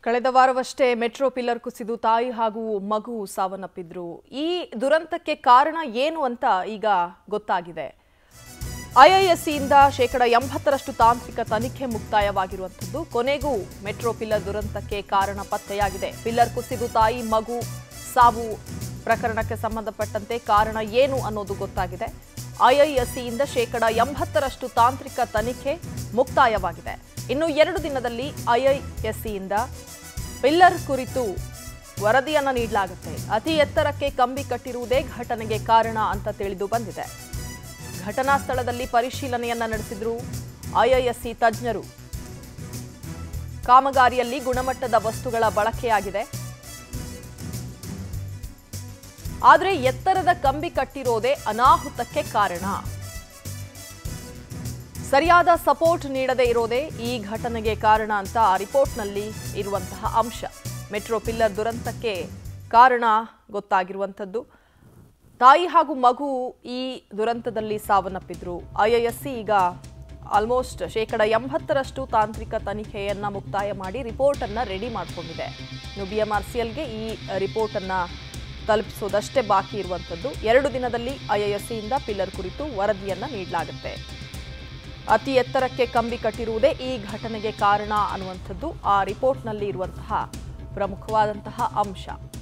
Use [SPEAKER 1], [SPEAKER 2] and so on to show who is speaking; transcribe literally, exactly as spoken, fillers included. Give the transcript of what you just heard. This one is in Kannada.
[SPEAKER 1] ಕಳೆದ ವಾರವಷ್ಟೇ ಮೆಟ್ರೋ ಪಿಲ್ಲರ್ ಕುಸಿದು ತಾಯಿ ಹಾಗೂ ಮಗು ಸಾವನ್ನಪ್ಪಿದ್ರು. ಈ ದುರಂತಕ್ಕೆ ಕಾರಣ ಏನು ಅಂತ ಈಗ ಗೊತ್ತಾಗಿದೆ. ಐಐಎಸ್ಸಿಯಿಂದ ಶೇಕಡ ಎಂಬತ್ತರಷ್ಟು ತಾಂತ್ರಿಕ ತನಿಖೆ ಮುಕ್ತಾಯವಾಗಿರುವಂಥದ್ದು. ಕೊನೆಗೂ ಮೆಟ್ರೋ ಪಿಲ್ಲರ್ ದುರಂತಕ್ಕೆ ಕಾರಣ ಪತ್ತೆಯಾಗಿದೆ. ಪಿಲ್ಲರ್ ಕುಸಿದು ತಾಯಿ ಮಗು ಸಾವು ಪ್ರಕರಣಕ್ಕೆ ಸಂಬಂಧಪಟ್ಟಂತೆ ಕಾರಣ ಏನು ಅನ್ನೋದು ಗೊತ್ತಾಗಿದೆ. ಐಐಎಸ್ಸಿಯಿಂದ ಶೇಕಡ ಎಂಬತ್ತರಷ್ಟು ತಾಂತ್ರಿಕ ತನಿಖೆ ಮುಕ್ತಾಯವಾಗಿದೆ. ಇನ್ನು ಎರಡು ದಿನದಲ್ಲಿ ಐಐಎಸ್ಸಿಯಿಂದ ಪಿಲ್ಲರ್ ಕುರಿತು ವರದಿಯನ್ನು ನೀಡಲಾಗುತ್ತೆ. ಅತಿ ಎತ್ತರಕ್ಕೆ ಕಂಬಿ ಕಟ್ಟಿರುವುದೇ ಘಟನೆಗೆ ಕಾರಣ ಅಂತ ತಿಳಿದು ಬಂದಿದೆ. ಘಟನಾ ಸ್ಥಳದಲ್ಲಿ ಪರಿಶೀಲನೆಯನ್ನ ನಡೆಸಿದ್ರು ಐಐಎಸ್ಸಿ ತಜ್ಞರು. ಕಾಮಗಾರಿಯಲ್ಲಿ ಗುಣಮಟ್ಟದ ವಸ್ತುಗಳ ಬಳಕೆಯಾಗಿದೆ. ಆದರೆ ಎತ್ತರದ ಕಂಬಿ ಕಟ್ಟಿರೋದೇ ಅನಾಹುತಕ್ಕೆ ಕಾರಣ. ಸರಿಯಾದ ಸಪೋರ್ಟ್ ನೀಡದೇ ಇರೋದೇ ಈ ಘಟನೆಗೆ ಕಾರಣ ಅಂತ ರಿಪೋರ್ಟ್ನಲ್ಲಿ ಇರುವಂತಹ ಅಂಶ. ಮೆಟ್ರೋ ಪಿಲ್ಲರ್ ದುರಂತಕ್ಕೆ ಕಾರಣ ಗೊತ್ತಾಗಿರುವಂಥದ್ದು. ತಾಯಿ ಹಾಗೂ ಮಗು ಈ ದುರಂತದಲ್ಲಿ ಸಾವನ್ನಪ್ಪಿದ್ರು. ಐಐಎಸ್ಸಿ ಈಗ ಆಲ್ಮೋಸ್ಟ್ ಶೇಕಡ ಎಂಬತ್ತರಷ್ಟು ತಾಂತ್ರಿಕ ತನಿಖೆಯನ್ನ ಮುಕ್ತಾಯ ಮಾಡಿ ರಿಪೋರ್ಟ್ ಅನ್ನ ರೆಡಿ ಮಾಡಿಕೊಂಡಿದೆ. ಇನ್ನು ಬಿಎಂಆರ್ಸಿಎಲ್ಗೆ ಈ ರಿಪೋರ್ಟ್ ಅನ್ನ ತಲುಪಿಸೋದಷ್ಟೇ ಬಾಕಿ ಇರುವಂಥದ್ದು. ಎರಡು ದಿನದಲ್ಲಿ ಐಐಎಸ್ಸಿಯಿಂದ ಪಿಲ್ಲರ್ ಕುರಿತು ವರದಿಯನ್ನ ನೀಡಲಾಗುತ್ತೆ. ಅತಿ ಎತ್ತರಕ್ಕೆ ಕಂಬಿ ಕಟ್ಟಿರುವುದೇ ಈ ಘಟನೆಗೆ ಕಾರಣ ಅನ್ನುವಂಥದ್ದು ಆ ರಿಪೋರ್ಟ್ನಲ್ಲಿ ಇರುವಂತಹ ಪ್ರಮುಖವಾದಂತಹ ಅಂಶ.